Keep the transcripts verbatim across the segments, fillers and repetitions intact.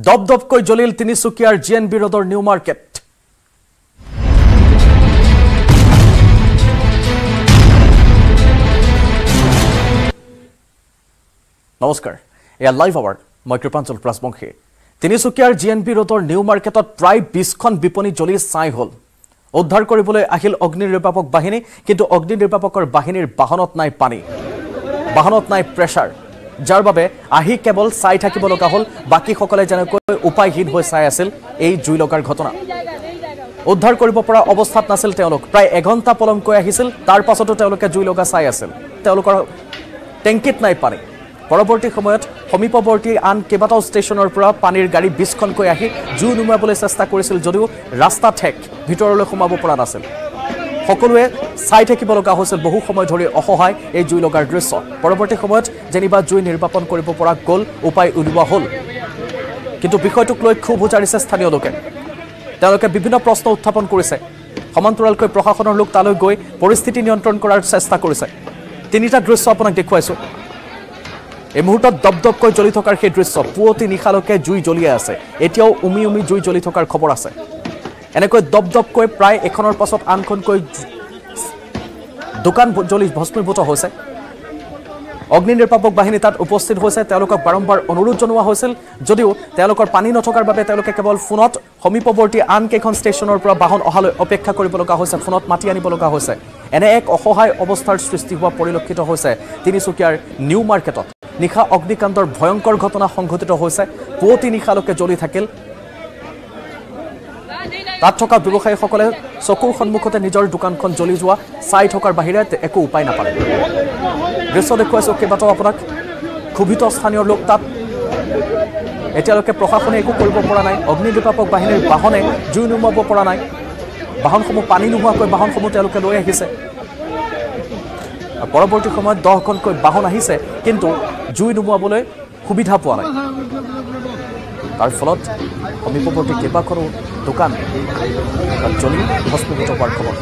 দপদপকৈ জ্বলিল তিনিচুকীয়াৰ G N B ৰোডৰ নিউ মাৰ্কেট নমস্কাৰ এয়া লাইভ আৱাৰ মই কৃপাঞ্চল প্ৰাসবংশী তিনিচুকীয়াৰ জি এন বি ৰোডৰ নিউ মাৰ্কেটত প্ৰায় বিশখন বিপণী জ্বলি ছাই হ'ল উদ্ধাৰ কৰিবলৈ আহিল অগ্নি নিৰ্বাপক বাহিনী কিন্তু অগ্নি নিৰ্বাপকৰ বাহিনীৰ বাহনত নাই পানী বাহনত নাই প্ৰেছাৰ যাৰ বাবে আহি কেৱল চাই থাকিব লগা হ'ল বাকি সকলে যেনেকৈ উপায়হীন হৈ চাই আছিল এই জুই লগাৰ ঘটনা উদ্ধাৰ কৰিব পৰা অৱস্থাত নাছিল তেওঁলোক প্ৰায় এঘণ্টা পলমকৈ আহিছিল তাৰ পাছতো তেওঁলোকে জুই লগা চাই আছিল তেওঁলোকৰ টেংকিত নাই পানী পৰৱৰ্তী সময়ত সমীপৱৰ্তী আন কেইবাটাও ষ্টেচনৰ পৰা পানীৰ গাড়ী বিশখনকৈ আহি জুই নুমাবলৈ চেষ্টা কৰিছিল যদিও ৰাস্তা ঠেক ভিতৰলৈ সোমাব পৰা নাছিল সকলোৱে চাই থাকিব লগা হৈছিল বহু সময় ধৰি অসহায় এই জুই লগাৰ দৃশ্য পৰৱৰ্তী সময়ত যেনিবা জুই নিৰ্বাপন কৰিব পৰা গ'ল উপায় উলিওৱা হ'ল কিন্তু বিষয়টোক লৈ ক্ষোভ উজাৰিছে স্থানীয় লোকে তেওঁলোকে বিভিন্ন প্ৰশ্ন উত্থাপন কৰিছে সমান্তৰালকৈ প্ৰশাসনৰ লোক তালৈ গৈ পৰিস্থিতি নিয়ন্ত্ৰণ কৰাৰ চেষ্টা কৰিছে তিনিটা দৃশ্য আপোনাক দেখুৱাইছো এই মুহূৰ্তত দপদপকৈ জ্বলি থকাৰ সেই দৃশ্য পুৱতি নিশালৈকে জুই জ্বলিয়ে আছে এতিয়াও উমি উমি জুই জ্বলি থকাৰ খবৰ আছে এনেকৈ দপদপকৈ প্ৰায় এখনৰ পাছত আনখনকৈ দোকান জ্বলি ভস্মীভূত হৈছে অগ্নি নিৰ্বাপক বাহিনী তাত উপস্থিত হৈছে তেওঁলোকক বাৰম্বাৰ অনুৰোধ জনোৱা হৈছিল যদিও তেওঁলোকৰ পানী নথকাৰ বাবে তেওঁলোকে কেৱল ফোনত সমীপৱৰ্তী আন কেইখন ষ্টেচনৰ পৰা বাহন অহালৈ অপেক্ষা কৰিব লগা হৈছে ফোনত মাতি আনিব লগা হৈছে এনে এক অসহায় অৱস্থাৰ সৃষ্টি হোৱা পৰিলক্ষিত হৈছে তিনিচুকীয়াৰ নিউ মাৰ্কেটত নিশা অগ্নিকাণ্ডৰ ভয়ংকৰ ঘটনা সংঘটিত হৈছে পুৱতি নিশালৈকে জ্বলি থাকিল তাত থকা ব্যৱসায়ীসকলে চকুৰ সন্মুখতে নিজৰ দোকানখন জ্বলি যোৱা চাই থকাৰ বাহিৰে একো উপায় নাপালে দৃশ্য দেখুৱাইছো কেইবাটাও আপোনাক ক্ষোভিত স্থানীয় লোক তাত এতিয়ালৈকে প্ৰশাসনে একো কৰিব পৰা নাই অগ্নি নিৰ্বাপক বাহিনীৰ বাহনে জুই নুমাব পৰা নাই বাহনসমূহ পানী নোহোৱাকৈ বাহনসমূহ তেওঁলোকে লৈ আহিছে পৰৱৰ্তী সময়ত দহখনকৈ বাহন আহিছে কিন্তু জুই নুমুৱাবলৈ সুবিধা পোৱা নাই তাৰ ফলত সমীপৱৰ্তী কেইবাখনো দোকান জ্বলি ভস্মীভূত হোৱাৰ খবৰ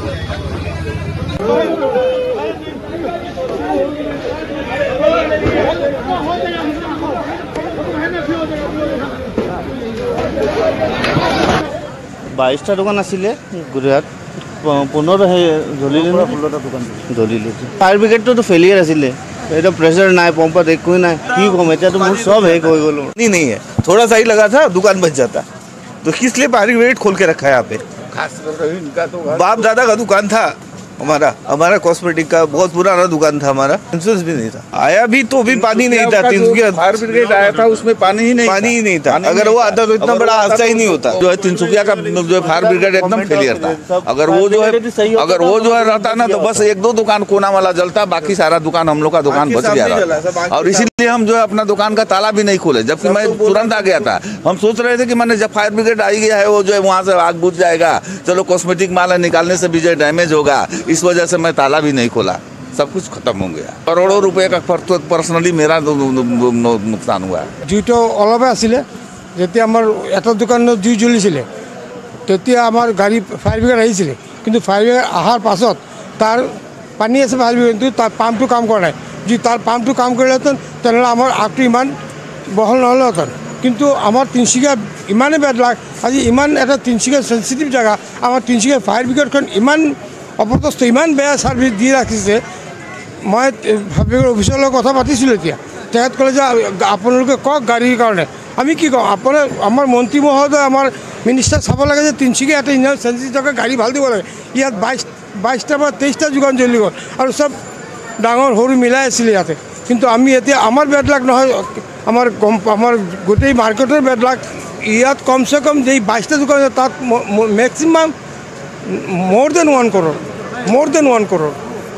বাইশটা দোকান আছিলে গুজৰাট পোন্ধৰ জ্বলিলে ষোল্লটা দোকান জ্বলিলে ফায়াৰ ব্ৰিগেডটোতো ফেলিয়াৰ আছিলে এটা प्रेशर নাই पंपत एक कोई ना की कम है तो सब है कोई बोलो नहीं नहीं है थोड़ा सा ही लगा था दुकान बच जाता तो किस लिए फायर ब्रिगेड खोल के रखा है यहाँ पे खास इनका तो बाप दादा का दुकान था हमारा हमारा कॉस्मेटिक का बहुत पुराना दुकान था हमारा इंश्योरेंस भी नहीं था आया भी तो भी पानी नहीं था फायर ब्रिगेड आया था उसमें पानी ही नहीं पानी ही नहीं था अगर वो आता तो इतना बड़ा हादसा ही नहीं होता जो है तिनसुकिया का जो है फायर ब्रिगेड एकदम फेलियर था अगर वो जो है अगर वो जो है रहता ना तो बस एक दो दुकान कोना वाला जलता बाकी सारा दुकान हम लोग का दुकान बच गया था और इसीलिए हम जो है अपना दुकान का ताला भी नहीं खोले जबकि मैं तुरंत आ गया था हम सोच रहे थे कि मैंने जब फायर ब्रिगेड आ गया है वो जो है वहाँ से आग बुझ जाएगा चलो कॉस्मेटिक माल निकालने से भी जो डैमेज होगा इस वजह से मैं ताला भी नहीं खोला सब कुछ खत्म हो गया करोड़ों रुपए का पर्सनली मेरा नुकसान हुआ জুইটো অলপে আছিলে যেতিয়া আমাৰ এটা দোকানত জুই জ্বলিছিলে তেতিয়া আমাৰ গাড়ী ফায়াৰ ব্ৰিগেড আহিছিলে কিন্তু ফায়াৰ ব্ৰিগেড অহাৰ পাছত তাৰ পানী আছে ফায়াৰ ব্ৰিগেড কিন্তু তাৰ পাম্পটো কাম কৰা নাই যদি তাৰ পাম্পটো কাম কৰিলেহেঁতেন তেনেহ'লে আমাৰ আগটো ইমান বহল নহ'লেহেঁতেন কিন্তু আমাৰ তিনিচুকীয়া ইমানেই বেড লাগ আজি ইমান এটা তিনিচুকীয়া চেঞ্চিটিভ জেগা আমাৰ তিনিচুকীয়া ফায়াৰ ব্ৰিগেডখন ইমান অপদস্থ ইমান বেয়া ছাৰ্ভিচ দি ৰাখিছে মই ফায়াৰ অফিচৰ লগত কথা পাতিছিলোঁ এতিয়া তেখেত ক'লে যে আপোনালোকে কওক গাড়ীৰ কাৰণে আমি কি কওঁ আপোনাৰ আমাৰ মন্ত্ৰী মহোদয় আমাৰ মিনিষ্টাৰ চাব লাগে যে তিনিচুকীয়া এটা ইমান চেঞ্চিটিভ জেগা গাড়ী ভাল দিব লাগে ইয়াত বাইছ বাইছটা বা তেইছটা দোকান জ্বলি গ'ল আৰু চব ডাঙৰ সৰু মিলাই আছিলে ইয়াতে কিন্তু আমি এতিয়া আমাৰ বেড লাগ নহয় আমাৰ কম আমাৰ গোটেই মাৰ্কেটৰ বেড লাগ ইয়াত কমচে কম যে বাইছটা দোকান তাত maximum more than one crore more than one crore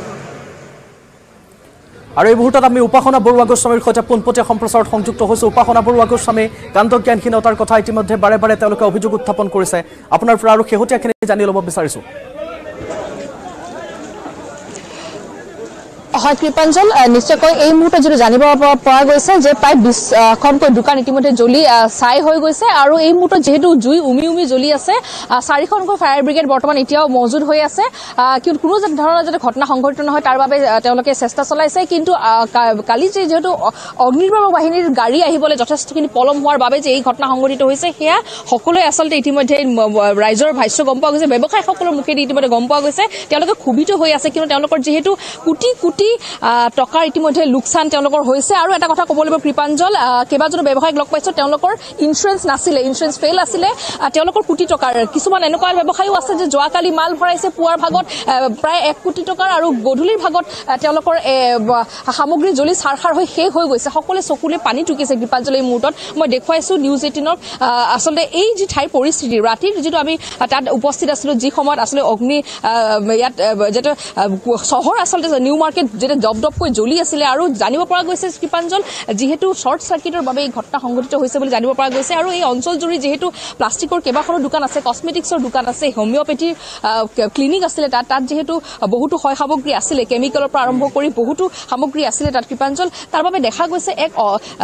আৰু এই মুহূৰ্তত আমি উপাসনা বৰুৱা গোস্বামীৰ সৈতে পোনপটীয়া সম্প্ৰচাৰত সংযুক্ত হৈছো উপাসনা বৰুৱা গোস্বামী কাণ্ডজ্ঞানহীনতাৰ কথা ইতিমধ্যে বাৰে বাৰে তেওঁলোকে অভিযোগ উত্থাপন কৰিছে আপোনাৰ পৰা আৰু শেহতীয়াখিনি জানি ল'ব বিচাৰিছো হয় কৃপাঞ্জল নিশ্চয়কৈ এই মুহূৰ্তত যদি জানিব পৰা গৈছে যে প্ৰায় বিশখনকৈ দোকান ইতিমধ্যে জ্বলি ছাই হৈ গৈছে আৰু এই মুহূৰ্তত যেহেতু জুই উমি উমি জ্বলি আছে চাৰিখনকৈ ফায়াৰ ব্ৰিগেড বৰ্তমান এতিয়াও মজুদ হৈ আছে কিন্তু কোনো ধৰণৰ যাতে ঘটনা সংঘটিত নহয় তাৰ বাবে তেওঁলোকে চেষ্টা চলাইছে কিন্তু কালি যে যেহেতু অগ্নিনিৰ্বাপক বাহিনীৰ গাড়ী আহিবলৈ যথেষ্টখিনি পলম হোৱাৰ বাবে যে এই ঘটনা সংঘটিত হৈছে সেয়া সকলোৱে আচলতে ইতিমধ্যে ৰাইজৰ ভাষ্য গম পোৱা গৈছে ব্যৱসায়ীসকলৰ মুখেদি ইতিমধ্যে গম পোৱা গৈছে তেওঁলোকে ক্ষোভিত হৈ আছে কিন্তু তেওঁলোকৰ যেহেতু কোটি কোটি টকাৰ ইতিমধ্যে লোকচান তেওঁলোকৰ হৈছে আৰু এটা কথা ক'ব লাগিব কৃপাঞ্জল কেইবাজনো ব্যৱসায়ীক লগ পাইছো তেওঁলোকৰ ইঞ্চুৰেঞ্চ নাছিলে ইঞ্চুৰেঞ্চ ফেইল আছিলে তেওঁলোকৰ কোটি টকাৰ কিছুমান এনেকুৱা ব্যৱসায়ীও আছে যে যোৱাকালি মাল ভৰাইছে পুৱাৰ ভাগত প্ৰায় এক কোটি টকাৰ আৰু গধূলিৰ ভাগত তেওঁলোকৰ সামগ্ৰী জ্বলি চাৰখাৰ হৈ শেষ হৈ গৈছে সকলোৱে চকুলে পানী টুকিছে কৃপাঞ্জল এই মুহূৰ্তত মই দেখুৱাইছো নিউজ এইটিনক আচলতে এই যি ঠাইৰ পৰিস্থিতি ৰাতিৰ যিটো আমি তাত উপস্থিত আছিলো যি সময়ত আচলতে অগ্নি ইয়াত যেটা চহৰ আচলতে নিউ মাৰ্কেট যেটা দপ দপকৈ জ্বলি আছিলে আৰু জানিব পৰা গৈছে কৃপাঞ্জল যেহেতু শৰ্ট সাৰ্কিটৰ বাবে এই ঘটনা সংঘটিত হৈছে বুলি জানিব পৰা গৈছে আৰু এই অঞ্চল জুৰি যেহেতু প্লাষ্টিকৰ কেইবাখনো দোকান আছে কসমেটিক্সৰ দোকান আছে হোমিওপেথিৰ ক্লিনিক আছিলে তাত তাত যেহেতু বহুতো হয় সামগ্ৰী আছিলে কেমিকেলৰ পৰা আৰম্ভ কৰি বহুতো সামগ্ৰী আছিলে তাত কৃপাঞ্জল তাৰ বাবে দেখা গৈছে এক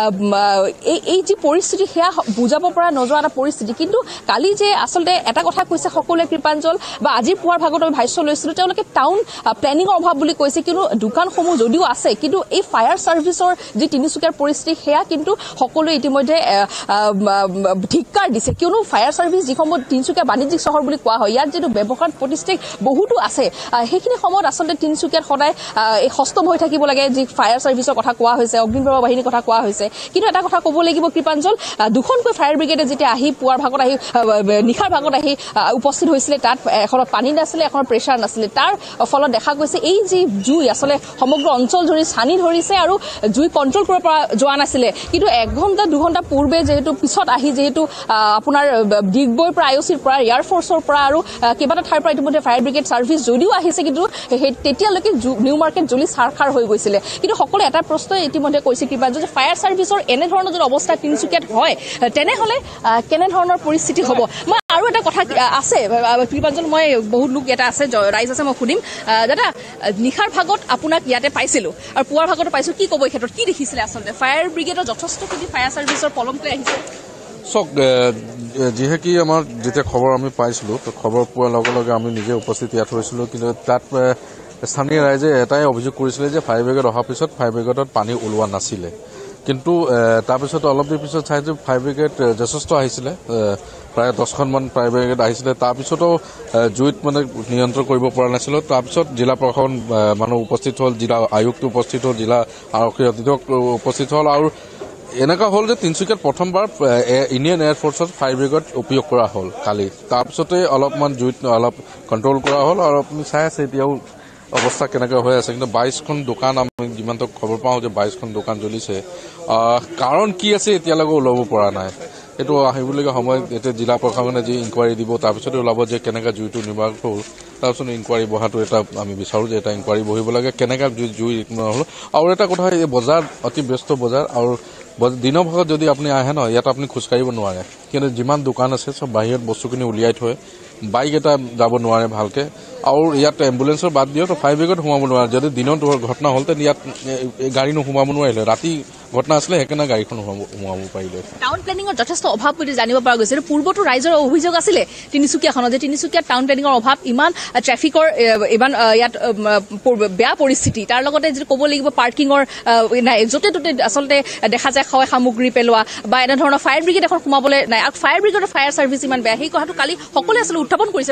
এই এই যি পৰিস্থিতি সেয়া বুজাব পৰা নযোৱা এটা পৰিস্থিতি কিন্তু কালি যে আচলতে এটা কথা কৈছে সকলোৱে কৃপাঞ্জল বা আজি পুৱাৰ ভাগত আমি ভাষ্য লৈছিলো তেওঁলোকে টাউন প্লেনিংৰ অভাৱ বুলি কৈছে কিন্তু দোকানসমূহ যদিও আছে কিন্তু এই ফায়াৰ সাৰ্ভিসৰ যি তিনিচুকীয়াৰ পৰিস্থিতি সেয়া কিন্তু সকলোৱে ইতিমধ্যে ধিক্কাৰ দিছে কিয়নো ফায়াৰ সাৰ্ভিস যিসমূহ তিনিচুকীয়া বাণিজ্যিক চহৰ বুলি কোৱা হয় ইয়াত যিটো ব্যৱসায় প্ৰতিষ্ঠান বহুতো আছে সেইখিনি সময়ত আচলতে তিনিচুকীয়াত সদায় এই হস্তম হৈ থাকিব লাগে যি ফায়াৰ সাৰ্ভিসৰ কথা কোৱা হৈছে অগ্নিনিৰ্বাপক বাহিনীৰ কথা কোৱা হৈছে কিন্তু এটা কথা ক'ব লাগিব কৃপাঞ্জল দুখনকৈ ফায়াৰ ব্ৰিগেডে যেতিয়া আহি পুৱাৰ ভাগত আহি নিখাৰ ভাগত আহি উপস্থিত হৈছিলে তাত এখনত পানী নাছিলে এখনত প্ৰেছাৰ নাছিলে তাৰ ফলত দেখা গৈছে এই যি জুই আচলতে সমগ্ৰ অঞ্চল জুৰি ছানি ধৰিছে আৰু জুই কন্ট্ৰোল কৰিব পৰা যোৱা নাছিলে কিন্তু এক ঘণ্টা দুঘণ্টা পূৰ্বে যেহেতু পিছত আহি যেহেতু আপোনাৰ ডিগবৈৰ পৰা আইঅচিৰ পৰা এয়াৰ ফৰ্চৰ পৰা আৰু কেইবাটা ঠাইৰ পৰা ইতিমধ্যে ফায়াৰ ব্ৰিগেড সাৰ্ভিস যদিও আহিছে কিন্তু তেতিয়ালৈকে নিউ মাৰ্কেট জ্বলি চাৰখাৰ হৈ গৈছিলে কিন্তু সকলো এটা প্ৰশ্ন ইতিমধ্যে কৈছে কিবা যে ফায়াৰ সাৰ্ভিসৰ এনে ধৰণৰ যদি অৱস্থা তিনিচুকীয়াত হয় তেনেহলে কেনে ধৰণৰ পৰিস্থিতি হ'ব মই আৰু এটা কথা আছে কৃপাঞ্জল মই বহুত লোক এটা আছে ৰাইজ আছে মই সুধিম দাদা নিখাৰ ভাগত আপোনাক ইয়াতে পাইছিলো আৰু পুৱাৰ ভাগত পাইছো কি ক'ব এই ক্ষেত্ৰত কি দেখিছিলে আচলতে ফায়াৰ ব্ৰিগেডৰ যথেষ্টখিনি ফায়াৰ সাৰ্ভিসৰ পলমকৈ আহিছে চক যিহেকি আমাৰ যেতিয়া খবৰ আমি পাইছিলো তো খবৰ পোৱাৰ লগে লগে আমি নিজে উপস্থিত ইয়াত হৈছিলো কিন্তু তাত স্থানীয় ৰাইজে এটাই অভিযোগ কৰিছিলে যে ফায়াৰ ব্ৰিগেড অহাৰ পিছত ফায়াৰ ব্ৰিগেডত পানী ওলোৱা নাছিলে কিন্তু তাৰপিছত অলপ দিন পিছত চাইছো ফায়াৰ ব্ৰিগেড যথেষ্ট আহিছিলে প্ৰায় দহখনমান ফায়াৰ ব্ৰিগেড আহিছিলে তাৰপিছতো জুইত মানে নিয়ন্ত্ৰণ কৰিব পৰা নাছিলে তাৰপিছত জিলা প্ৰশাসন মানুহ উপস্থিত হ'ল জিলা আয়ুক্ত উপস্থিত হ'ল জিলা আৰক্ষী অধীক্ষক উপস্থিত হ'ল আৰু এনেকুৱা হ'ল যে তিনিচুকীয়াত প্ৰথমবাৰ ইণ্ডিয়ান এয়াৰ ফৰ্চত ফায়াৰ ব্ৰিগেড উপয়োগ কৰা হ'ল কালি তাৰপিছতে অলপমান জুইত অলপ কণ্ট্ৰল কৰা হ'ল আৰু আপুনি চাই আছে এতিয়াও অৱস্থা কেনেকৈ হৈ আছে কিন্তু বাইশখন দোকান আমি যিমানটো খবৰ পাওঁ যে বাইশখন দোকান জ্বলিছে কাৰণ কি আছে এতিয়ালৈকে ওলাব পৰা নাই এইটো আহিবলগীয়া সময়ত এতিয়া জিলা প্ৰশাসনে যি ইনকুৱাৰী দিব তাৰপিছতে ওলাব যে কেনেকৈ জুইটো নিৰ্বাহ হ'ল তাৰপিছত ইনকুৱাৰী বহাটো এটা আমি বিচাৰোঁ যে এটা ইনকুৱাৰী বহিব লাগে কেনেকৈ জুই জুই নহ'ল আৰু এটা কথা এই বজাৰ অতি ব্যস্ত বজাৰ আৰু দিনৰ ভাগত যদি আপুনি আহে ন ইয়াত আপুনি খোজকাঢ়িব নোৱাৰে কিন্তু যিমান দোকান আছে চব বাহিৰত বস্তুখিনি উলিয়াই থয় বাইক এটা যাব নোৱাৰে ভালকৈ আৰু ইয়াত এম্বুলেন্সৰ বাদ দিও তো ফায়াৰ ব্ৰিগেড সোমাব নোৱাৰে যদি দিনত ঘটনা হ'ল তেন্তে ইয়াত গাড়ী নোসোমাব নোৱাৰিলে ৰাতি ঘটনা আছিলে সেইকাৰণে গাড়ীখন সোমাব পাৰিলে টাউন প্লেনিঙৰ যথেষ্ট অভাৱ বুলি জানিব পৰা গৈছে পূৰ্বতো ৰাইজৰ অভিযোগ আছিলে তিনিচুকীয়াখনত যে তিনিচুকীয়াত টাউন প্লেনিঙৰ অভাৱ ইমান ট্ৰেফিকৰ ইমান ইয়াত বেয়া পৰিস্থিতি তাৰ লগতে যদি ক'ব লাগিব পাৰ্কিঙৰ নাই য'তে ত'তে আচলতে দেখা যায় হয় সামগ্ৰী পেলোৱা বা এনেধৰণৰ ফায়াৰ ব্ৰিগেড এখন সোমাবলৈ নাই আৰু ফায়াৰ ব্ৰিগেডৰ ফায়াৰ সাৰ্ভিস ইমান বেয়া সেই কথাটো কালি সকলোৱে আচলতে উত্থাপন কৰিছে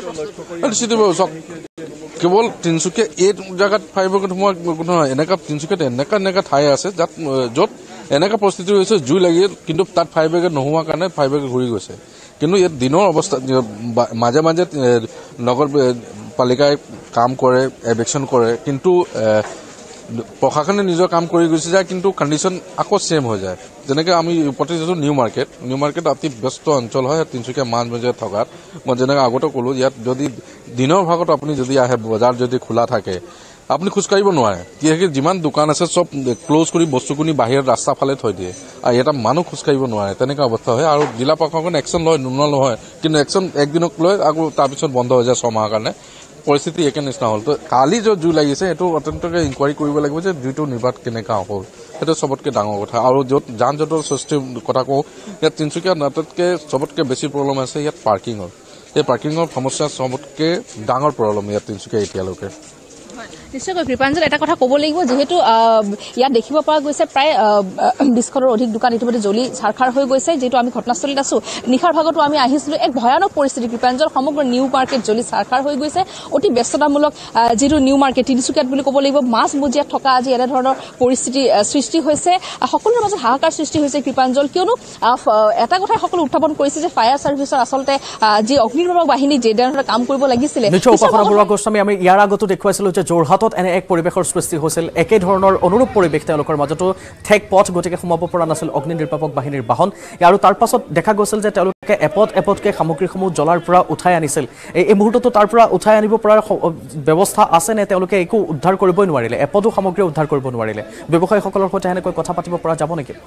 কেৱল তিনিচুকীয়া এই জেগাত ফায়াৰ ব্ৰিগেড সোমোৱা নহয় এনেকুৱা তিনিচুকীয়াত এনেকুৱা এনেকুৱা ঠাই আছে যাত য'ত এনেকুৱা পৰিস্থিতি হৈছে জুই লাগিল কিন্তু তাত ফায়াৰ ব্ৰিগেড নোহোৱাৰ কাৰণে ফায়াৰ ব্ৰিগেড ঘূৰি গৈছে কিন্তু ইয়াত দিনৰ অৱস্থা মাজে মাজে নগৰ পালিকাই কাম কৰে এভেকশ্যন কৰে কিন্তু প্ৰশাসনে নিজৰ কাম কৰি গুচি যায় কিন্তু কণ্ডিশ্যন আকৌ ছেম হৈ যায় যেনেকৈ আমি উপস্থিত আছোঁ নিউ মাৰ্কেট নিউ মাৰ্কেট অতি ব্যস্ত অঞ্চল হয় তিনিচুকীয়া মাজ মজিয়াত থকাত মই যেনেকৈ আগতে ক'লোঁ ইয়াত যদি দিনৰ ভাগত আপুনি যদি আহে বজাৰ যদি খোলা থাকে আপুনি খোজকাঢ়িব নোৱাৰে কি যিমান দোকান আছে চব ক্লোজ কৰি বস্তুখিনি বাহিৰত ৰাস্তা ফালে থৈ দিয়ে আৰু এটা মানুহ খোজকাঢ়িব নোৱাৰে তেনেকুৱা অৱস্থা হয় আৰু জিলা প্ৰশাসনে একশ্যন লয় নোলোৱা নহয় কিন্তু একশ্যন একদিনক লৈ আকৌ তাৰপিছত বন্ধ হৈ যায় ছমাহৰ কাৰণে পৰিস্থিতি একে নিচিনা হ'ল তো কালি য'ত জুই লাগিছে এইটো অত্যন্তকৈ ইনকুৱাৰী কৰিব লাগিব যে জুইটো নিৰ্বাত কেনেকুৱা হ'ল সেইটো চবতকৈ ডাঙৰ কথা আৰু য'ত যান জঁটৰ সৃষ্টিৰ কথা কওঁ ইয়াত তিনিচুকীয়াত আটাইতকৈ চবতকৈ বেছি প্ৰব্লেম আছে ইয়াত পাৰ্কিঙৰ এই পাৰ্কিঙৰ সমস্যা চবতকৈ ডাঙৰ প্ৰব্লেম ইয়াত তিনিচুকীয়া এতিয়ালৈকে নিশ্চয়কৈ কৃপাঞ্জল এটা কথা ক'ব লাগিব যিহেতু ইয়াত দেখিব পৰা গৈছে প্ৰায় বিশখনৰ অধিক দোকান ইতিমধ্যে জ্বলি ছাৰখাৰ হৈ গৈছে যিহেতু আমি ঘটনাস্থলীত আছো নিশাৰ ভাগতো আমি আহিছিলো এক ভয়ানক পৰিস্থিতি কৃপাঞ্জল সমগ্ৰ নিউ মাৰ্কেট জ্বলি ছাৰখাৰ হৈ গৈছে অতি ব্যস্ততামূলক যিটো নিউ মাৰ্কেট তিনিচুকীয়াত বুলি ক'ব লাগিব মাছ মজিয়াত থকা আজি এনেধৰণৰ পৰিস্থিতি সৃষ্টি হৈছে সকলোৰে মাজত হাহাকাৰ সৃষ্টি হৈছে কৃপাঞ্জল কিয়নো এটা কথা সকলো উত্থাপন কৰিছে যে ফায়াৰ সাৰ্ভিচৰ আচলতে যি অগ্নিনিৰ্বাপক বাহিনী যে ধৰণৰ কাম কৰিব লাগিছিলে গোস্বামী আমি ইয়াৰ আগতো দেখুৱাইছিলো যে যোৰহাটত এনে এক পৰিৱেশৰ সৃষ্টি হৈছিল একে ধৰণৰ অনুৰূপ পৰিৱেশ তেওঁলোকৰ মাজতো ঠেক পথ গতিকে সোমাব পৰা নাছিল অগ্নি নিৰ্বাপক বাহিনীৰ বাহন আৰু তাৰ পাছত দেখা গৈছিল যে তেওঁলোকে এপদ এপদকে সামগ্ৰীসমূহ জ্বলাৰ পৰা উঠাই আনিছিল এই মুহূৰ্ততো তাৰ পৰা উঠাই আনিব পৰাৰ ব্যৱস্থা আছে নে তেওঁলোকে একো উদ্ধাৰ কৰিবই নোৱাৰিলে এপদো সামগ্ৰী উদ্ধাৰ কৰিব নোৱাৰিলে ব্যৱসায়ীসকলৰ সৈতে এনেকৈ কথা পাতিব পৰা যাব নেকি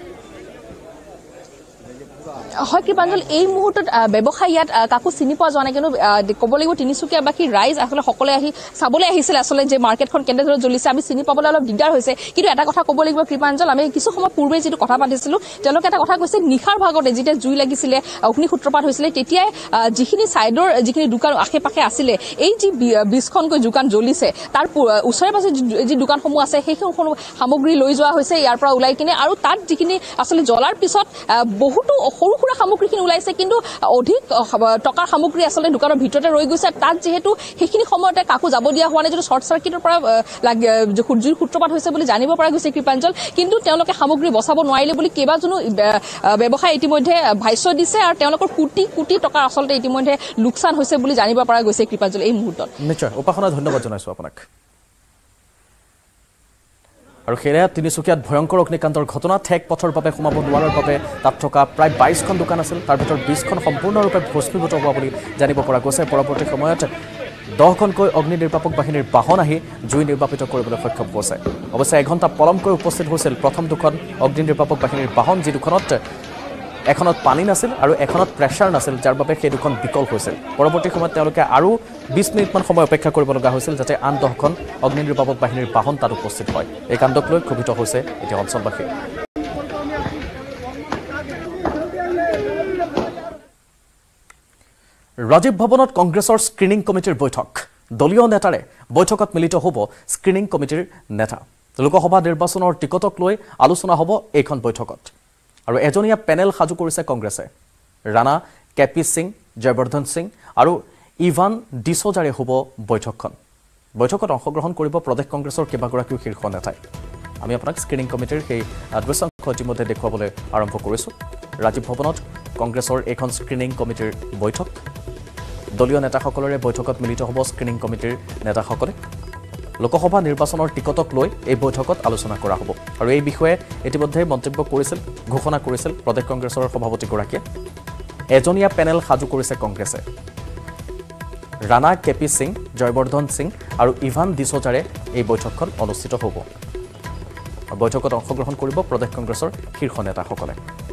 হয় কৃপাঞ্জল এই মুহূৰ্তত ব্যৱসায় ইয়াত কাকো চিনি পোৱা যোৱা নাই কিন্তু ক'ব লাগিব তিনিচুকীয়াবাসী ৰাইজ আচলতে সকলোৱে আহি চাবলৈ আহিছিল আচলতে যে মাৰ্কেটখন কেনেদৰে জ্বলিছে আমি চিনি পাবলৈ অলপ দিগদাৰ হৈছে কিন্তু এটা কথা ক'ব লাগিব কৃপাঞ্জল আমি কিছু সময় পূৰ্বে যিটো কথা পাতিছিলো তেওঁলোকে এটা কথা কৈছে নিশাৰ ভাগতে যেতিয়া জুই লাগিছিলে অগ্নি সূত্ৰপাত হৈছিলে তেতিয়াই যিখিনি ছাইডৰ যিখিনি দোকান আশে পাশে আছিলে এই যি বিশখনকৈ দোকান জ্বলিছে তাৰ ওচৰে পাজৰে যি দোকানসমূহ আছে সেইসমূহ সামগ্ৰী লৈ যোৱা হৈছে ইয়াৰ পৰা ওলাই কিনে আৰু তাত যিখিনি আচলতে জ্বলাৰ পিছত বহুতো সৰু সৰু সামগ্ৰীখিনি ওলাইছে কিন্তু অধিক টকাৰ সামগ্ৰী আচলতে দোকানৰ ভিতৰতে ৰৈ গৈছে তাত যেহেতু সেইখিনি সময়তে কাকো যাব দিয়া হোৱা নাই যিটো শ্বৰ্ট চাৰ্কিটৰ পৰা জুইৰ সূত্ৰপাত হৈছে বুলি জানিব পৰা গৈছে কৃপাঞ্জল কিন্তু তেওঁলোকে সামগ্ৰী বচাব নোৱাৰিলে বুলি কেইবাজনো ব্যৱসায় ইতিমধ্যে ভাষ্য দিছে আৰু তেওঁলোকৰ কোটি কোটি টকাৰ আচলতে ইতিমধ্যে লোকচান হৈছে বুলি জানিব পৰা গৈছে কৃপাঞ্জল এই মুহূৰ্তত নিশ্চয় উপাসনা ধন্যবাদ জনাইছো আপোনাক আৰু সেয়া তিনিচুকীয়াত ভয়ংকৰ অগ্নিকাণ্ডৰ ঘটনা ঠেক পথৰ বাবে সোমাব নোৱাৰাৰ বাবে তাত থকা প্ৰায় বাইশখন দোকান আছিল তাৰ ভিতৰত বিশখন সম্পূৰ্ণৰূপে ভস্মীভূত হোৱা বুলি জানিব পৰা গৈছে পৰৱৰ্তী সময়ত দহখনকৈ অগ্নি নিৰ্বাপক বাহিনীৰ বাহন আহি জুই নিৰ্বাপিত কৰিবলৈ সক্ষম হৈছে অৱশ্যে এঘণ্টা পলমকৈ উপস্থিত হৈছিল প্ৰথম দুখন অগ্নি নিৰ্বাপক বাহিনীৰ বাহন যি দুখনত এখনত পানী নাছিল আৰু এখনত প্ৰেছাৰ নাছিল যাৰ বাবে সেই দুখন বিকল হৈছিল পৰৱৰ্তী সময়ত তেওঁলোকে আৰু বিশ মিনিটমান সময় অপেক্ষা কৰিব লগা হৈছিল যাতে আন দহখন অগ্নি নিৰ্বাপক বাহিনীৰ বাহন তাত উপস্থিত হয় এই কাণ্ডক লৈ ক্ষোভিত হৈছে এতিয়া অঞ্চলবাসী ৰাজীৱ ভৱনত কংগ্ৰেছৰ স্ক্ৰিনিং কমিটিৰ বৈঠক দলীয় নেতাৰে বৈঠকত মিলিত হ'ব স্ক্ৰিনিং কমিটিৰ নেতা লোকসভা নিৰ্বাচনৰ টিকটক লৈ আলোচনা হ'ব এইখন বৈঠকত আৰু এজনীয়া পেনেল সাজু কৰিছে কংগ্ৰেছে ৰাণা কেপি সিং জয়বৰ্ধন সিং আৰু ইভান ডিচোজাৰে হ'ব বৈঠকখন বৈঠকত অংশগ্ৰহণ কৰিব প্ৰদেশ কংগ্ৰেছৰ কেইবাগৰাকীও শীৰ্ষ নেতাই আমি আপোনাক স্ক্ৰিনিং কমিটিৰ সেই দৃশ্যাংশ ইতিমধ্যে দেখুৱাবলৈ আৰম্ভ কৰিছোঁ ৰাজীৱ ভৱনত কংগ্ৰেছৰ এইখন স্ক্ৰিনিং কমিটিৰ বৈঠক দলীয় নেতাসকলৰে বৈঠকত মিলিত হ'ব স্ক্ৰিনিং কমিটিৰ নেতাসকলে লোকসভা নিৰ্বাচনৰ টিকটক লৈ এই বৈঠকত আলোচনা কৰা হ'ব আৰু এই বিষয়ে ইতিমধ্যে মন্তব্য কৰিছিল ঘোষণা কৰিছিল প্ৰদেশ কংগ্ৰেছৰ সভাপতিগৰাকীয়ে এজনীয়া পেনেল সাজু কৰিছে কংগ্ৰেছে ৰাণা কেপি সিং জয়বৰ্ধন সিং আৰু ইভান ডিচোজাৰে এই বৈঠকখন অনুষ্ঠিত হ'ব বৈঠকত অংশগ্ৰহণ কৰিব প্ৰদেশ কংগ্ৰেছৰ শীৰ্ষ নেতাসকলে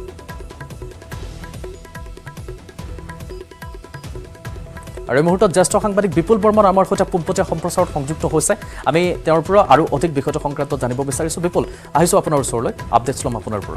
আৰু এই মুহূৰ্তত জ্যেষ্ঠ সাংবাদিক বিপুল বৰ্মন আমাৰ সৈতে পোনপটীয়া সম্প্ৰচাৰত সংযুক্ত হৈছে আমি তেওঁৰ পৰা আৰু অধিক বিষয়টো সংক্ৰান্তত জানিব বিচাৰিছোঁ বিপুল আহিছোঁ আপোনাৰ ওচৰলৈ আপডেটছ ল'ম আপোনাৰ পৰা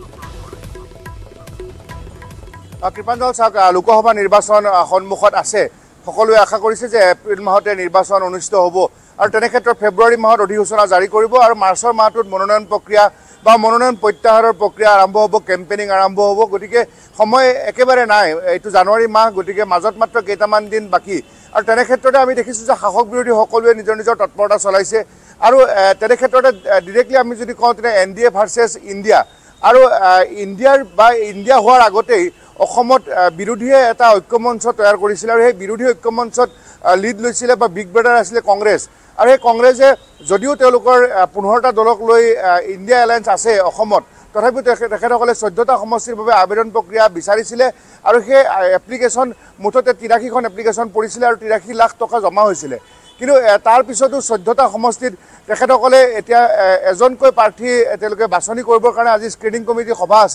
কৃপাঞ্জল চাওক লোকসভা নিৰ্বাচন সন্মুখত আছে সকলোৱে আশা কৰিছে যে এপ্ৰিল মাহতে নিৰ্বাচন অনুষ্ঠিত হ'ব আৰু তেনে ক্ষেত্ৰত ফেব্ৰুৱাৰী মাহত অধিসূচনা জাৰি কৰিব আৰু মাৰ্চৰ মাহটোত মনোনয়ন প্ৰক্ৰিয়া বা মনোনয়ন প্ৰত্যাহাৰৰ প্ৰক্ৰিয়া আৰম্ভ হ'ব কেম্পেইনিং আৰম্ভ হ'ব গতিকে সময় একেবাৰে নাই এইটো জানুৱাৰী মাহ গতিকে মাজত মাত্ৰ কেইটামান দিন বাকী আৰু তেনে ক্ষেত্ৰতে আমি দেখিছোঁ যে শাসক বিৰোধী সকলোৱে নিজৰ নিজৰ তৎপৰতা চলাইছে আৰু তেনে ক্ষেত্ৰতে ডিৰেক্টলি আমি যদি কওঁ তেতিয়া N D A versus India আৰু ইণ্ডিয়াৰ বা ইণ্ডিয়া হোৱাৰ আগতেই অসমত বিৰোধীয়ে এটা ঐক্যমঞ্চ তৈয়াৰ কৰিছিল আৰু সেই বিৰোধী ঐক্যমঞ্চত লিড লৈছিলে বা বিগ ব্ৰাদাৰ আছিলে কংগ্ৰেছ আৰু সেই কংগ্ৰেছে যদিও তেওঁলোকৰ পোন্ধৰটা দলক লৈ ইণ্ডিয়া এলায়েন্স আছে অসমত তথাপিও তেখেতসকলে চৈধ্যটা সমষ্টিৰ বাবে আবেদন প্ৰক্ৰিয়া বিচাৰিছিলে আৰু সেই এপ্লিকেশ্যন মুঠতে তিৰাশীখন এপ্লিকেশ্যন পৰিছিলে আৰু তিৰাশী লাখ টকা জমা হৈছিলে কিন্তু তাৰ পিছতো চৈধ্যটা সমষ্টিত তেখেতসকলে এতিয়া এজনকৈ প্ৰাৰ্থী তেওঁলোকে বাছনি কৰিবৰ কাৰণে আজি স্ক্ৰিনিং কমিটিৰ সভা আছে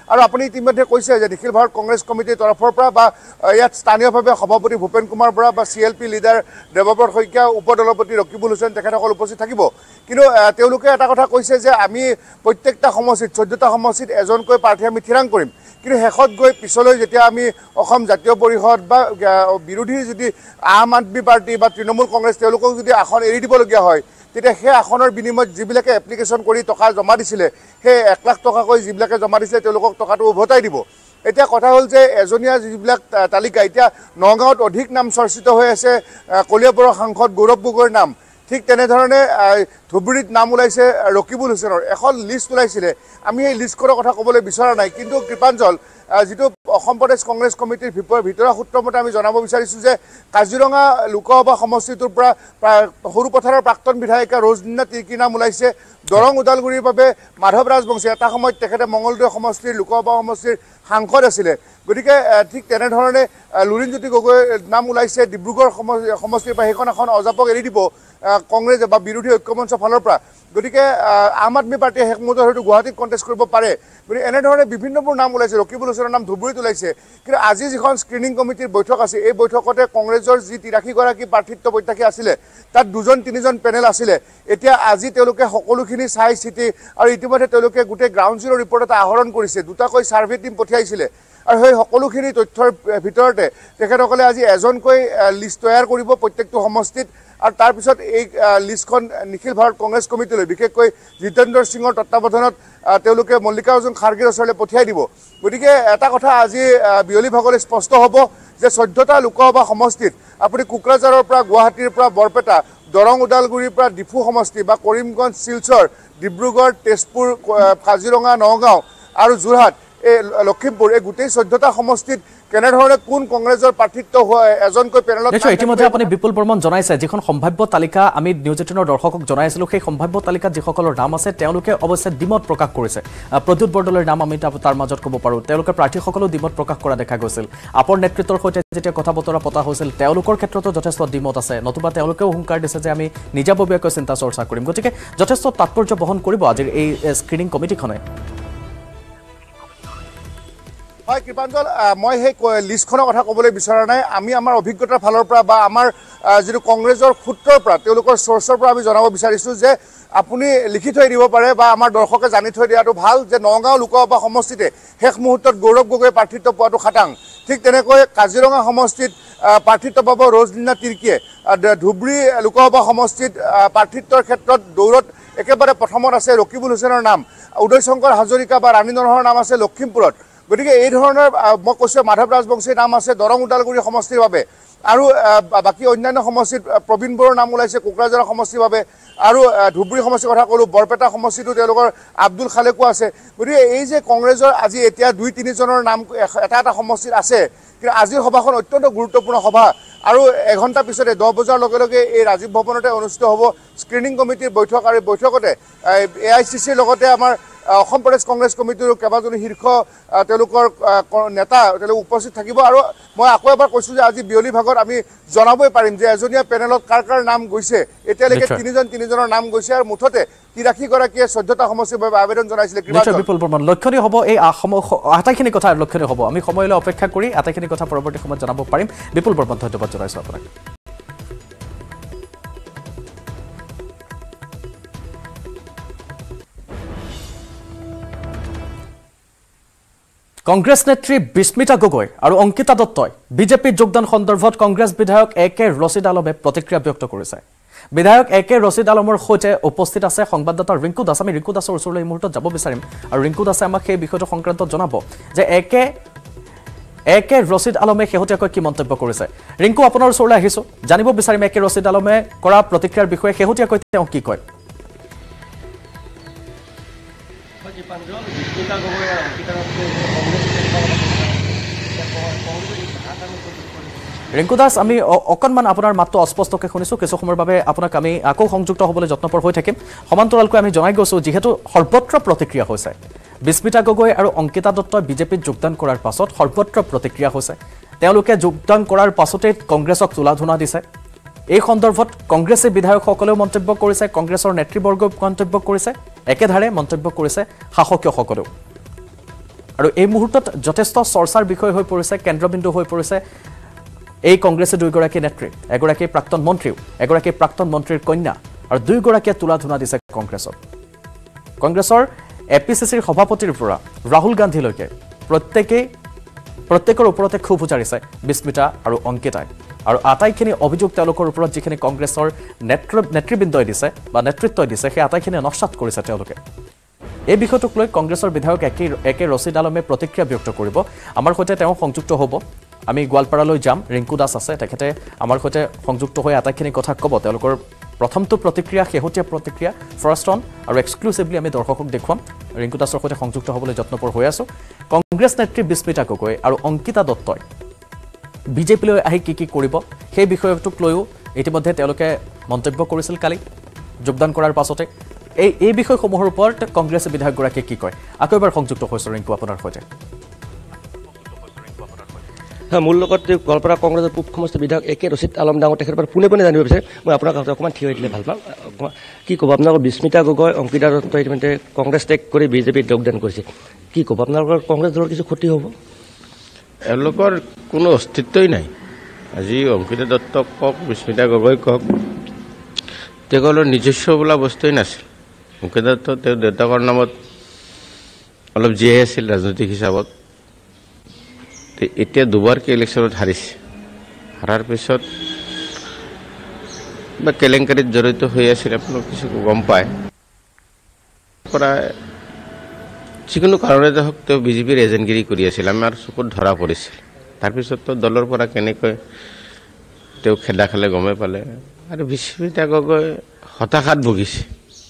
আৰু আপুনি ইতিমধ্যে কৈছে যে নিখিল ভাৰত কংগ্ৰেছ কমিটিৰ তৰফৰ পৰা বা ইয়াত স্থানীয়ভাৱে সভাপতি ভূপেন কুমাৰ বৰা বা C L P leader Debabrata Saikia উপদলপতি ৰকিবুল হুছেইন তেখেতসকল উপস্থিত থাকিব কিন্তু তেওঁলোকে এটা কথা কৈছে যে আমি প্ৰত্যেকটা সমষ্টিত চৈধ্যটা সমষ্টিত এজনকৈ প্ৰাৰ্থী আমি থিৰাং কৰিম কিন্তু শেষত গৈ পিছলৈ যেতিয়া আমি অসম জাতীয় পৰিষদ বা বিৰোধী যদি আম আদমি পাৰ্টি বা তৃণমূল কংগ্ৰেছ তেওঁলোকক যদি আসন এৰি দিবলগীয়া হয় তেতিয়া সেই আসনৰ বিনিময়ত যিবিলাকে এপ্লিকেশ্যন কৰি টকা জমা দিছিলে সেই এক লাখ টকাকৈ যিবিলাকে জমা দিছিলে তেওঁলোকক টকাটো উভতাই দিব এতিয়া কথা হ'ল যে এজনীয়া যিবিলাক তালিকা এতিয়া নগাঁৱত অধিক নাম চৰ্চিত হৈ আছে কলিয়াবৰৰ সাংসদ গৌৰৱ গগৈৰ নাম ঠিক তেনেধৰণে ধুবুৰীত নাম ওলাইছে ৰকিবুল হুছেইনৰ এখন লিষ্ট ওলাইছিলে আমি এই লিষ্টখনৰ কথা ক'বলৈ বিচৰা নাই কিন্তু কৃপাঞ্জল যিটো অসম প্ৰদেশ কংগ্ৰেছ কমিটিৰ ভিতৰুৱা সূত্ৰমতে আমি জনাব বিচাৰিছোঁ যে কাজিৰঙা লোকসভা সমষ্টিটোৰ পৰা সৰু পথাৰৰ প্ৰাক্তন বিধায়িকা ৰজনীনা তিৰ্কীৰ নাম ওলাইছে দৰং ওদালগুৰিৰ বাবে মাধৱ ৰাজবংশী এটা সময়ত তেখেতে মঙলদৈ সমষ্টিৰ লোকসভা সমষ্টিৰ সাংসদ আছিলে গতিকে ঠিক তেনেধৰণে লুৰিণজ্যোতি গগৈৰ নাম ওলাইছে ডিব্ৰুগড় সমষ্টিৰ পৰা সেইখন এখন অজাপক এৰি দিব কংগ্ৰেছ বা বিৰোধী ঐক্যমঞ্চৰ ফালৰ পৰা গতিকে আম আদমি পাৰ্টিয়ে শেষ মুহূৰ্তত হয়তো গুৱাহাটীত কণ্টেষ্ট কৰিব পাৰে গতিকে এনেধৰণে বিভিন্নবোৰ নাম ওলাইছে ৰকিবুল হুছেইনৰ নাম ধুবুৰীত ওলাইছে কিন্তু আজি যিখন স্ক্ৰিনিং কমিটিৰ বৈঠক আছে এই বৈঠকতে কংগ্ৰেছৰ যি তিৰাশীগৰাকী প্ৰাৰ্থিত্ব প্ৰত্যাশী আছিলে তাত দুজন তিনিজন পেনেল আছিলে এতিয়া আজি তেওঁলোকে সকলোখিনি চাই চিতি আৰু ইতিমধ্যে তেওঁলোকে গোটেই গ্ৰাউণ্ড জিৰ' ৰিপৰ্ট এটা আহৰণ কৰিছে দুটাকৈ ছাৰ্ভে টীম পঠিয়াইছিলে আৰু সেই সকলোখিনি তথ্যৰ ভিতৰতে তেখেতসকলে আজি এজনকৈ লিষ্ট তৈয়াৰ কৰিব প্ৰত্যেকটো সমষ্টিত আৰু তাৰপিছত এই লিষ্টখন নিখিল ভাৰত কংগ্ৰেছ কমিটিলৈ বিশেষকৈ জিতেন্দ্ৰ সিঙৰ তত্বাৱধানত তেওঁলোকে মল্লিকাৰ্জুন খাৰ্গেৰ ওচৰলৈ পঠিয়াই দিব গতিকে এটা কথা আজি বিয়লি ভাগলৈ স্পষ্ট হ'ব যে চৈধ্যটা লোকসভা সমষ্টিত আপুনি কোকৰাঝাৰৰ পৰা গুৱাহাটীৰ পৰা বৰপেটা দৰং ওদালগুৰিৰ পৰা ডিফু সমষ্টি বা কৰিমগঞ্জ শিলচৰ ডিব্ৰুগড় তেজপুৰ কাজিৰঙা নগাঁও আৰু যোৰহাট এই লখিমপুৰ এই গোটেই চৈধ্যটা সমষ্টিত কেনেধৰণে কোন কংগ্ৰেছৰ প্ৰাৰ্থিত্ব হয় এজনকৈ পেনেলত নিশ্চয় ইতিমধ্যে আপুনি বিপুল বৰ্মন জনাইছে যিখন সম্ভাৱ্য তালিকা আমি নিউজ এইটিনৰ দৰ্শকক জনাইছিলোঁ সেই সম্ভাৱ্য তালিকাত যিসকলৰ নাম আছে তেওঁলোকে অৱশ্যে দ্বিমত প্ৰকাশ কৰিছে প্ৰদ্যুৎ বৰদলৈৰ নাম আমি তাৰ মাজত ক'ব পাৰোঁ তেওঁলোকে প্ৰাৰ্থীসকলেও দ্বিমত প্ৰকাশ কৰা দেখা গৈছিল আপৰ নেতৃত্বৰ সৈতে যেতিয়া কথা বতৰা পতা হৈছিল তেওঁলোকৰ ক্ষেত্ৰতো যথেষ্ট দ্বিমত আছে নতুবা তেওঁলোকেও হুংকাৰ দিছে যে আমি নিজাববীয়াকৈ চিন্তা চৰ্চা কৰিম গতিকে যথেষ্ট তাৎপৰ্য বহন কৰিব আজিৰ এই স্ক্ৰিনিং কমিটিখনে হয় কৃপাঞ্জল মই সেই লিষ্টখনৰ কথা ক'বলৈ বিচৰা নাই আমি আমাৰ অভিজ্ঞতাৰ ফালৰ পৰা বা আমাৰ যিটো কংগ্ৰেছৰ সূত্ৰৰ পৰা তেওঁলোকৰ চ'ৰ্চৰ পৰা আমি জনাব বিচাৰিছোঁ যে আপুনি লিখি থৈ দিব পাৰে বা আমাৰ দৰ্শকে জানি থৈ দিয়াটো ভাল যে নগাঁও লোকসভা সমষ্টিতে শেষ মুহূৰ্তত গৌৰৱ গগৈ প্ৰাৰ্থিত্ব পোৱাটো খাটাং ঠিক তেনেকৈ কাজিৰঙা সমষ্টিত প্ৰাৰ্থিত্ব পাব ৰজনীনা তিৰ্কীয়ে ধুবুৰী লোকসভা সমষ্টিত প্ৰাৰ্থিত্বৰ ক্ষেত্ৰত দৌৰত একেবাৰে প্ৰথমত আছে ৰকিবুল হুছেইনৰ নাম উদয় শংকৰ হাজৰিকা বা ৰাণী নৰহৰৰ নাম আছে লখিমপুৰত গতিকে এই ধৰণৰ মই কৈছোঁ মাধৱ ৰাজবংশীৰ নাম আছে দৰং ওদালগুৰি সমষ্টিৰ বাবে আৰু বাকী অন্যান্য সমষ্টিত প্ৰবীণ বড়োৰ নাম ওলাইছে কোকৰাঝাৰ সমষ্টিৰ বাবে আৰু ধুবুৰী সমষ্টিৰ কথা ক'লোঁ বৰপেটা সমষ্টিটো তেওঁলোকৰ আব্দুল খালেকো আছে গতিকে এই যে কংগ্ৰেছৰ আজি এতিয়া দুই তিনিজনৰ নাম এটা এটা সমষ্টিত আছে কিন্তু আজিৰ সভাখন অত্যন্ত গুৰুত্বপূৰ্ণ সভা আৰু এঘণ্টা পিছতে দহ বজাৰ লগে লগে এই ৰাজীৱ ভৱনতে অনুষ্ঠিত হ'ব স্ক্ৰিনিং কমিটিৰ বৈঠক আৰু বৈঠকতে এ আই চি চিৰ লগতে আমাৰ অসম প্ৰদেশ কংগ্ৰেছ কমিটিৰ কেইবাজনো শীৰ্ষ তেওঁলোকৰ নেতা তেওঁলোক উপস্থিত থাকিব আৰু মই আকৌ এবাৰ কৈছোঁ যে আজি বিয়লি ভাগত আমি জনাবই পাৰিম যে এজনীয়া পেনেলত কাৰ কাৰ নাম গৈছে এতিয়ালৈকে তিনিজন তিনিজনৰ নাম গৈছে আৰু মুঠতে তিৰাশীগৰাকীয়ে চৈধ্যটা সমষ্টিৰ বাবে আবেদন জনাইছিলে বিপুল বৰ্মন লক্ষণীয় হ'ব এই আটাইখিনি কথা লক্ষণীয় হ'ব আমি সময়লৈ অপেক্ষা কৰি আটাইখিনি কথা পৰৱৰ্তী সময়ত জনাব পাৰিম বিপুল বৰ্মন ধন্যবাদ জনাইছোঁ আপোনাক কংগ্ৰেছ নেত্ৰী বিস্মিতা গগৈ আৰু অংকিতা দত্তই বিজেপিৰ যোগদান সন্দৰ্ভত কংগ্ৰেছ বিধায়ক এ কে ৰছিদ আলমে প্ৰতিক্ৰিয়া ব্যক্ত কৰিছে বিধায়ক এ কে ৰছিদ আলমৰ সৈতে উপস্থিত আছে সংবাদদাতা ৰিংকু দাস আমি ৰিংকু দাসৰ ওচৰলৈ এই মুহূৰ্তত যাব বিচাৰিম আৰু ৰিংকু দাসে আমাক সেই বিষয়টো সংক্ৰান্তত জনাব যে এ কে এ কে ৰছিদ আলমে শেহতীয়াকৈ কি মন্তব্য কৰিছে ৰিংকু আপোনাৰ ওচৰলৈ আহিছোঁ জানিব বিচাৰিম এ কে ৰছিদ আলমে কৰা প্ৰতিক্ৰিয়াৰ বিষয়ে শেহতীয়াকৈ তেওঁ কি কয় ৰিংকু দাস আমি অকণমান আপোনাৰ মাতটো অস্পষ্টকৈ শুনিছোঁ কিছু সময়ৰ বাবে আপোনাক আমি আকৌ সংযুক্ত হ'বলৈ যত্নপৰ হৈ থাকিম সমান্তৰালকৈ আমি জনাই গৈছোঁ যিহেতু সৰ্বত্ৰ প্ৰতিক্ৰিয়া হৈছে বিস্মিতা গগৈ আৰু অংকিতা দত্তই বিজেপিত যোগদান কৰাৰ পাছত সৰ্বত্ৰ প্ৰতিক্ৰিয়া হৈছে তেওঁলোকে যোগদান কৰাৰ পাছতেই কংগ্ৰেছক চোলা ধুনা দিছে এই সন্দৰ্ভত কংগ্ৰেছী বিধায়কসকলেও মন্তব্য কৰিছে কংগ্ৰেছৰ নেতৃবৰ্গই মন্তব্য কৰিছে একেধাৰে মন্তব্য কৰিছে শাসকীয়সকলেও আৰু এই মুহূৰ্তত যথেষ্ট চৰ্চাৰ বিষয় হৈ পৰিছে কেন্দ্ৰবিন্দু হৈ পৰিছে এই কংগ্ৰেছে দুইগৰাকী নেত্ৰী এগৰাকী প্ৰাক্তন মন্ত্ৰীও এগৰাকী প্ৰাক্তন মন্ত্ৰীৰ কন্যা আৰু দুইগৰাকীয়ে তোলা ধুনা দিছে কংগ্ৰেছক কংগ্ৰেছৰ এপিচিচিৰ সভাপতিৰ পৰা ৰাহুল গান্ধীলৈকে প্ৰত্যেকেই প্ৰত্যেকৰ ওপৰতে ক্ষোভ উজাৰিছে বিস্মিতা আৰু অংকিতাই আৰু আটাইখিনি অভিযোগ তেওঁলোকৰ ওপৰত যিখিনি কংগ্ৰেছৰ নেতৃবৃন্দই দিছে বা নেতৃত্বই দিছে সেই আটাইখিনি নস্বাত কৰিছে তেওঁলোকে এই বিষয়টোক লৈ কংগ্ৰেছৰ বিধায়ক একে একে ৰচিদ আলমে প্ৰতিক্ৰিয়া ব্যক্ত কৰিব আমাৰ সৈতে তেওঁ সংযুক্ত হ'ব আমি গোৱালপাৰালৈ যাম ৰিংকু দাস আছে তেখেতে আমাৰ সৈতে সংযুক্ত হৈ আটাইখিনি কথা ক'ব তেওঁলোকৰ প্ৰথমটো প্ৰতিক্ৰিয়া শেহতীয়া প্ৰতিক্ৰিয়া ফাৰ্ষ্ট অন আৰু এক্সক্লুসিভলি আমি দৰ্শকক দেখুৱাম ৰিংকু দাসৰ সৈতে সংযুক্ত হ'বলৈ যত্নপৰ হৈ আছো কংগ্ৰেছ নেত্ৰী বিস্মিতা গগৈ আৰু অংকিতা দত্তই বিজেপিলৈ আহি কি কি কৰিব সেই বিষয়টোক লৈও ইতিমধ্যে তেওঁলোকে মন্তব্য কৰিছিল কালি যোগদান কৰাৰ পাছতে এই এই বিষয়সমূহৰ ওপৰত কংগ্ৰেছ বিধায়কগৰাকীয়ে কি কয় আকৌ এবাৰ সংযুক্ত হৈছো ৰিংকু আপোনাৰ সৈতে হ্যাঁ মোৰ লগত গোৱালপাৰা কংগ্ৰেছৰ পূব সমষ্টিৰ বিধায়ক একে ৰচিদ আলম ডাঙৰ তেখেতৰ পৰা পোনে পোনে জানিব বিচাৰে মই আপোনাৰ কথা অকণমান থিয় হৈ দিলে ভাল পাম কি ক'ব আপোনালোকৰ বিস্মিতা গগৈ অংকিতা দত্ত ইতিমধ্যে কংগ্ৰেছ ত্যাগ কৰি বিজেপিত যোগদান কৰিছে কি ক'ব আপোনালোকৰ কংগ্ৰেছ দলৰ কিছু ক্ষতি হ'ব এওঁলোকৰ কোনো অস্তিত্বই নাই আজি অংকিতা দত্তক কওক বিস্মিতা গগৈ কওক তেওঁলোকৰ নিজস্ব বোলা বস্তুৱেই নাছিল অংকিতা দত্ত তেওঁৰ দেউতাকৰ নামত অলপ জীয়াই আছিল ৰাজনৈতিক হিচাপত এতিয়া দুবাৰকৈ ইলেকশ্যনত হাৰিছে হাৰাৰ পিছত বা কেলেংকাৰীত জড়িত হৈ আছিল আপোনালোক কিছু গম পায় প্ৰায় যিকোনো কাৰণতে হওক তেওঁ বিজেপিৰ এজেণ্টগিৰি কৰি আছিল আমাৰ চকুত ধৰা পৰিছিল তাৰপিছততো দলৰ পৰা কেনেকৈ তেওঁ খেদা খালে গমে পালে আৰু বিস্মিতা গগৈ হতাশাত ভুগিছে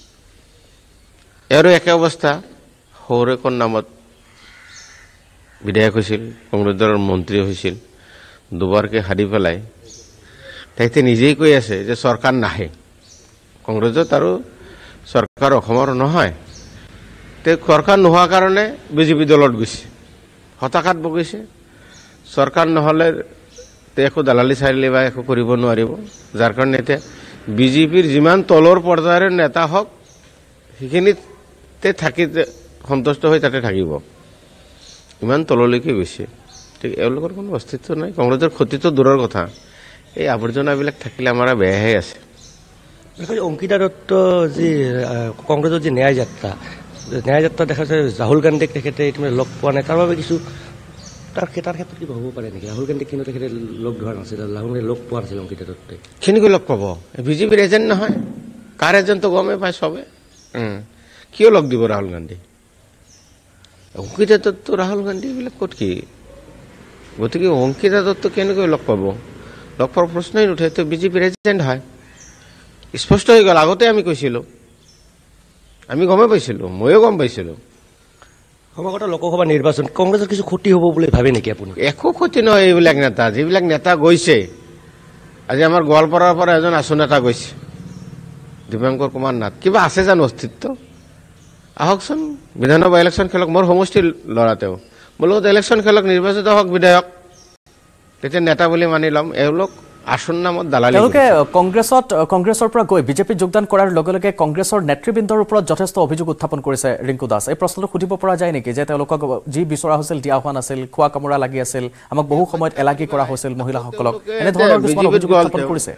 এওঁৰো একে অৱস্থা সৌৰেকৰ নামত বিধায়ক হৈছিল কংগ্ৰেছ দলৰ মন্ত্ৰী হৈছিল দুবাৰকৈ হাৰি পেলাই তেখেতে নিজেই কৈ আছে যে চৰকাৰ নাহে কংগ্ৰেছত আৰু চৰকাৰ অসমৰ নহয় তেওঁ চৰকাৰ নোহোৱাৰ কাৰণে বিজেপি দলত গৈছে হতাশাত ভুগিছে চৰকাৰ নহ'লে তেওঁ একো দালালি চাৰিলে বা একো কৰিব নোৱাৰিব যাৰ কাৰণে এতিয়া বিজেপিৰ যিমান তলৰ পৰ্যায়ৰ নেতা হওক সেইখিনিতে থাকি সন্তুষ্ট হৈ তাতে থাকিব ইমান তললৈকে গৈছে ঠিক এওঁলোকৰ কোনো অস্তিত্ব নাই কংগ্ৰেছৰ ক্ষতিটো দূৰৰ কথা এই আৱৰ্জনাবিলাক থাকিলে আমাৰ বেয়াহে আছে অংকিতা দত্ত যি কংগ্ৰেছৰ যি ন্যায় যাত্ৰা ন্যায় যাত্ৰা দেখা যায় ৰাহুল গান্ধীক তেখেতে ইতিমধ্যে লগ পোৱা নাই তাৰ বাবে কিছু তাৰ তাৰ ক্ষেত্ৰত কিবা হ'ব পাৰে নেকি ৰাহুল গান্ধীক কিন্তু তেখেতে লগ ধৰা নাছিল ৰাহুল গান্ধী লগ পোৱা নাছিল অংকিতা দত্তই কেনেকৈ লগ পাব বিজেপিৰ এজেণ্ট নহয় কাৰ এজেণ্টটো গমেই পায় চবে কিয় লগ দিব ৰাহুল গান্ধী অংকিতা দত্ত ৰাহুল গান্ধী এইবিলাক ক'ত কি গতিকে অংকিতা দত্ত কেনেকৈ লগ পাব লগ পোৱাৰ প্ৰশ্নই নুঠে তো বিজেপিৰ এজেণ্ট হয় স্পষ্ট হৈ গ'ল আগতে আমি কৈছিলোঁ আমি গমেই পাইছিলোঁ ময়ো গম পাইছিলোঁ সমাগত লোকসভা নিৰ্বাচন কংগ্ৰেছৰ কিছু ক্ষতি হ'ব বুলি ভাবে নেকি আপুনি একো ক্ষতি নহয় এইবিলাক নেতা যিবিলাক নেতা গৈছে আজি আমাৰ গোৱালপাৰাৰ পৰা এজন আছু নেতা গৈছে দিব্যাংকৰ কুমাৰ নাথ কিবা আছে জানো অস্তিত্ব আহকচোন বিধানসভা ইলেকশ্যন খেলক মোৰ সমষ্টিৰ ল'ৰা তেওঁ মোৰ লগত ইলেকশ্যন খেলক নিৰ্বাচিত হওক বিধায়ক তেতিয়া নেতা বুলি মানি ল'ম এওঁলোক আসন নামত দালালি তেওঁলোকে কংগ্ৰেছত কংগ্ৰেছৰ পৰা গৈ বিজেপিত যোগদান কৰাৰ লগে লগে কংগ্ৰেছৰ নেতৃবৃন্দৰ ওপৰত যথেষ্ট অভিযোগ উত্থাপন কৰিছে ৰিংকু দাস এই প্ৰশ্নটো সুধিব পৰা যায় নেকি যে তেওঁলোকক যি বিচৰা হৈছিল দিয়া হোৱা নাছিল খোৱা কামৰা লাগি আছিল আমাক বহু সময়ত এলাগি কৰা হৈছিল মহিলাসকলক এনে ধৰণৰ কিছুমান অভিযোগ উত্থাপন কৰিছে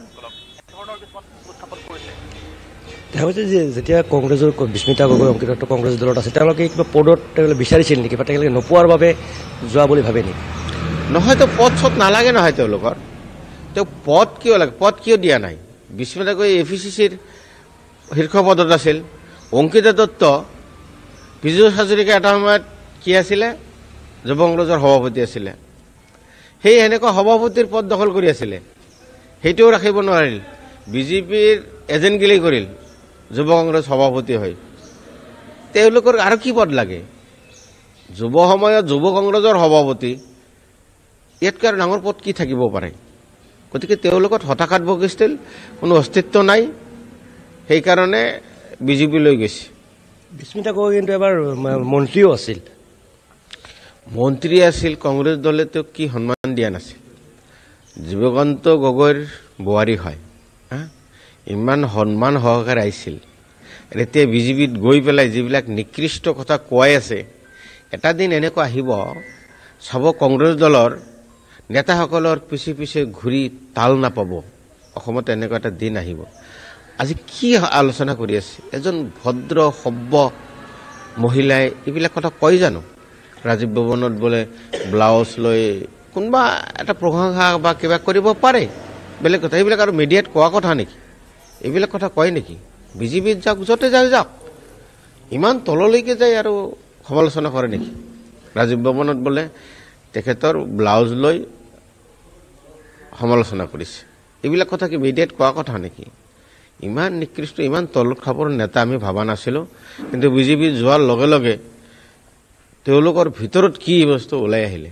যেতিয়া কংগ্ৰেছৰ বিস্মিতা গগৈ অংকিতা দত্ত কংগ্ৰেছ দলত আছে তেওঁলোকে কিবা পদত তেওঁলোকে বিচাৰিছিল নেকি বা তেওঁলোকে নোপোৱাৰ বাবে যোৱা বুলি ভাবে নেকি নহয়তো পদ চদ নালাগে নহয় তেওঁলোকৰ তেওঁ পদ কিয় লাগে পদ কিয় দিয়া নাই Bismita Gogoi A P C চিৰ শীৰ্ষ পদত আছিল অংকিতা দত্ত বিজু হাজৰিকা এটা সময়ত কি আছিলে যুৱ কংগ্ৰেছৰ সভাপতি আছিলে সেই এনেকুৱা সভাপতিৰ পদ দখল কৰি আছিলে সেইটোও ৰাখিব নোৱাৰিল বিজেপিৰ এজেণ্টগিলি কৰিল যুৱ কংগ্ৰেছ সভাপতি হয় তেওঁলোকৰ আৰু কি পদ লাগে যুৱ সময়ত যুৱ কংগ্ৰেছৰ সভাপতি ইয়াতকৈ আৰু ডাঙৰ পদ কি থাকিব পাৰে গতিকে তেওঁলোকৰ হতাশাত ভুগিছিল কোনো অস্তিত্ব নাই সেইকাৰণে বিজেপিলৈ গৈছে বিস্মিতা গগৈ কিন্তু এবাৰ মন্ত্ৰীও আছিল মন্ত্ৰী আছিল কংগ্ৰেছ দলে তেওঁক কি সন্মান দিয়া নাছিল জীৱকান্ত গগৈৰ বোৱাৰী হয় ইমান সন্মান সহকাৰে আহিছিল এতিয়া বিজেপিত গৈ পেলাই যিবিলাক নিকৃষ্ট কথা কোৱাই আছে এটা দিন এনেকুৱা আহিব চাব কংগ্ৰেছ দলৰ নেতাসকলৰ পিছে পিছে ঘূৰি তাল নাপাব অসমত এনেকুৱা এটা দিন আহিব আজি কি আলোচনা কৰি আছে এজন ভদ্ৰ সভ্য মহিলাই এইবিলাক কথা কয় জানো ৰাজীৱ ভৱনত বোলে ব্লাউজ লৈ কোনবা এটা প্ৰশংসা বা কিবা কৰিব পাৰে বেলেগ কথা এইবিলাক আৰু মিডিয়াত কোৱা কথা নেকি এইবিলাক কথা কয় নেকি বিজেপিত যাওক যতে যায় যাওক ইমান তললৈকে যায় আৰু সমালোচনা কৰে নেকি ৰাজীৱ ভৱনত বোলে তেখেতৰ ব্লাউজ লৈ সমালোচনা কৰিছে এইবিলাক কথা কি মিডিয়াত কোৱা কথা নেকি ইমান নিকৃষ্ট ইমান তল খাবৰ নেতা আমি ভাবা নাছিলো কিন্তু বিজেপি যোৱাৰ লগে লগে তেওঁলোকৰ ভিতৰত কি বস্তু ওলাই আহিলে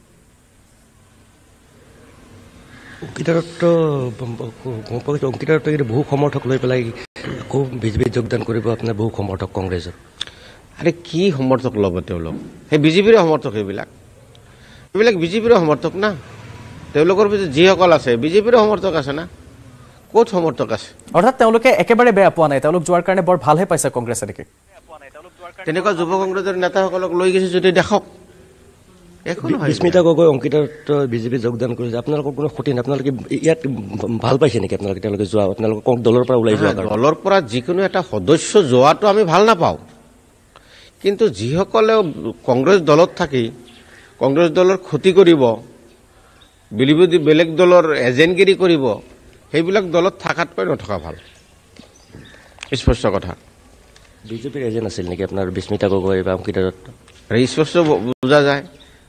অংকিতাৰত্ব অংকিতাৰত্ব বহু সমৰ্থক লৈ পেলাই আকৌ বিজেপিত যোগদান কৰিব আপোনাৰ বহু সমৰ্থক কংগ্ৰেছৰ আৰে কি সমৰ্থক ল'ব তেওঁলোক সেই বিজেপিৰে সমৰ্থক এইবিলাক এইবিলাক বিজেপিৰে সমৰ্থক না তেওঁলোকৰ পিছত যিসকল আছে বিজেপিৰে সমৰ্থক আছে না ক'ত সমৰ্থক আছে অৰ্থাৎ তেওঁলোকে একেবাৰে বেয়া পোৱা নাই তেওঁলোক যোৱাৰ কাৰণে বৰ ভালহে পাইছে কংগ্ৰেছে নেকি তেনেকুৱা যুৱ কংগ্ৰেছৰ নেতাসকলক লৈ গৈছে যদি দেখক বিস্মিতা গগৈ অংকিতাৰত্ব বিজেপি যোগদান কৰিছে আপোনালোকৰ কোনো ক্ষতি নাই আপোনালোকে ইয়াত ভাল পাইছে নেকি আপোনালোকে তেওঁলোকে যোৱা আপোনালোকৰ দলৰ পৰা ওলাই যোৱা দলৰ পৰা যিকোনো এটা সদস্য যোৱাটো আমি ভাল নাপাওঁ কিন্তু যিসকলে কংগ্ৰেছ দলত থাকি কংগ্ৰেছ দলৰ ক্ষতি কৰিব বিৰোধী বেলেগ দলৰ এজেণ্টগিৰি কৰিব সেইবিলাক দলত থকাতকৈ নথকা ভাল স্পষ্ট কথা বিজেপিৰ এজেণ্ট আছিল নেকি আপোনাৰ বিস্মিতা গগৈ বা অংকিতাৰত্ব স্পষ্ট বুজা যায়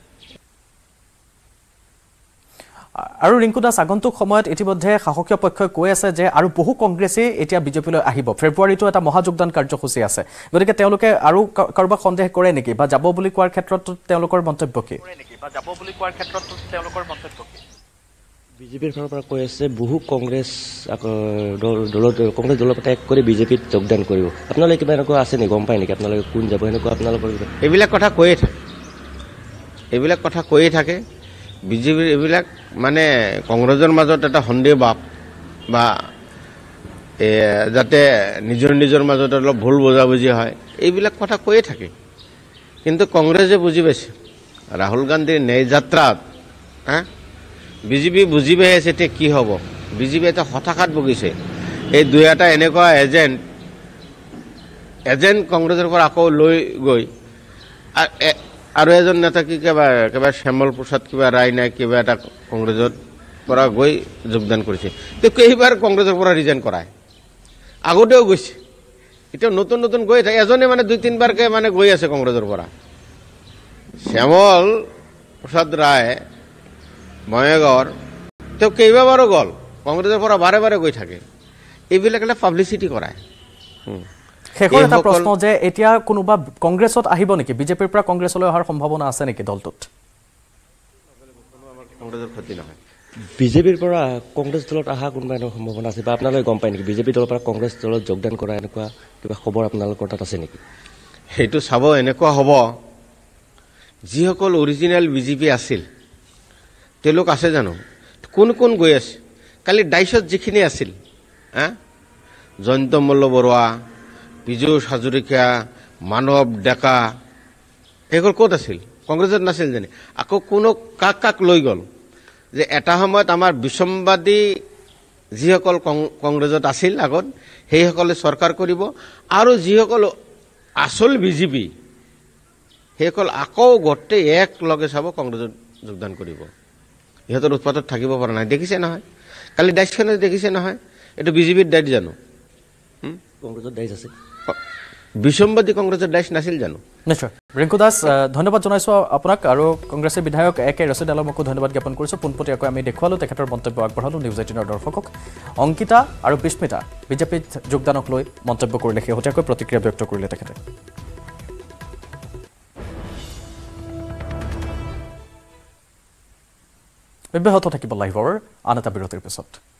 আৰু ৰিংকু দাস আগন্তুক সময়ত ইতিমধ্যে শাসকীয় পক্ষই কৈ আছে যে আৰু বহু কংগ্ৰেছী এতিয়া বিজেপিলৈ আহিব ফেব্ৰুৱাৰীতো এটা মহাযোগদান কাৰ্যসূচী আছে গতিকে তেওঁলোকে আৰু কাৰোবাক সন্দেহ কৰে নেকি বা যাব বুলি কোৱাৰ ক্ষেত্ৰত তেওঁলোকৰ মন্তব্য কি বিজেপিৰ ফালৰ পৰা কৈ আছে বহু কংগ্ৰেছ দলৰ কংগ্ৰেছ দলৰ পৰা ত্যাগ কৰি বিজেপিত যোগদান কৰিব আপোনালোকে কিবা এনেকুৱা আছে নেকি গম পায় নেকি আপোনালোকে কোন যাব এনেকুৱা আপোনালোকৰ এইবিলাক কথা কৈয়ে থাকে এইবিলাক কথা কৈয়ে থাকে বিজেপিৰ এইবিলাক মানে কংগ্ৰেছৰ মাজত এটা সন্দেহ ভাৱ বা যাতে নিজৰ নিজৰ মাজত অলপ ভুল বুজাবুজি হয় এইবিলাক কথা কৈয়ে থাকে কিন্তু কংগ্ৰেছে বুজি পাইছে ৰাহুল গান্ধীৰ ন্যায় যাত্ৰাত হা বিজেপি বুজি পাই আছে এতিয়া কি হ'ব বিজেপি এটা হতাশাত ভুগিছে এই দুই এটা এনেকুৱা এজেণ্ট এজেণ্ট কংগ্ৰেছৰ পৰা আকৌ লৈ গৈ আৰু এজন নেতা কি কিবা কিবা শ্যামল প্ৰসাদ কিবা ৰায় নাই কিবা এটা কংগ্ৰেছৰ পৰা গৈ যোগদান কৰিছে তেওঁ কেইবাৰ কংগ্ৰেছৰ পৰা ৰিজাইন কৰায় আগতেও গৈছে এতিয়া নতুন নতুন গৈ থাকে এজনে মানে দুই তিনিবাৰকে মানে গৈ আছে কংগ্ৰেছৰ পৰা শ্যামল প্ৰসাদ ৰায় ময়েগৰ তেওঁ কেইবাবাৰো গ'ল কংগ্ৰেছৰ পৰা বাৰে বাৰে গৈ থাকে এইবিলাক এটা পাব্লিচিটি কৰায় শেষৰ এটা প্ৰশ্ন যে এতিয়া কোনোবা কংগ্ৰেছত আহিব নেকি বিজেপিৰ পৰা কংগ্ৰেছলৈ অহাৰ সম্ভাৱনা আছে নেকি দলটোত কংগ্ৰেছৰ ক্ষতি নহয় বিজেপিৰ পৰা কংগ্ৰেছ দলত অহা কোনোবা এনেকুৱা সম্ভাৱনা আছে বা আপোনালোকে গম পায় নেকি বিজেপি দলৰ পৰা কংগ্ৰেছ দলত যোগদান কৰা এনেকুৱা কিবা খবৰ আপোনালোকৰ তাত আছে নেকি সেইটো চাব এনেকুৱা হ'ব যিসকল অৰিজিনেল বিজেপি আছিল তেওঁলোক আছে জানো কোন কোন গৈ আছে কালি ডাইছত যিখিনি আছিল হা জয়ন্ত মল্ল বৰুৱা পীযুষ হাজৰিকা মানৱ ডেকা এইবোৰ ক'ত আছিল কংগ্ৰেছত নাছিল জানি আকৌ কোনো কাক কাক লৈ গ'ল যে এটা সময়ত আমাৰ বিসম্বাদী যিসকল কংগ্ৰেছত আছিল আগত সেইসকলে চৰকাৰ কৰিব আৰু যিসকল আসল বিজেপি সেইসকল আকৌ গোটেই এক লগে চাব কংগ্ৰেছত যোগদান কৰিব ইহঁতৰ উৎপাতত থাকিব পৰা নাই দেখিছে নহয় কালি ডাইছখনে দেখিছে নহয় এইটো বিজেপিৰ ডাইট জানো কংগ্ৰেছৰ ডাইছ আছে বিসম্বাদী কংগ্ৰেছৰ ডাইছ নাছিল জানো নিশ্চয় ৰিংকু দাস ধন্যবাদ জনাইছোঁ আপোনাক আৰু কংগ্ৰেছৰ বিধায়ক এ কে ৰচিদ আলমকো ধন্যবাদ জ্ঞাপন কৰিছোঁ পোনপটীয়াকৈ আমি দেখুৱালোঁ তেখেতৰ মন্তব্য আগবঢ়ালোঁ নিউজ এইটিনৰ দৰ্শকক অংকিতা আৰু বিস্মিতা বিজেপিত যোগদানক লৈ মন্তব্য কৰিলে শেহতীয়াকৈ প্ৰতিক্ৰিয়া ব্যক্ত কৰিলে তেখেতে অব্যাহত থাকিব লাইভৰ আন এটা বিৰতিৰ পিছত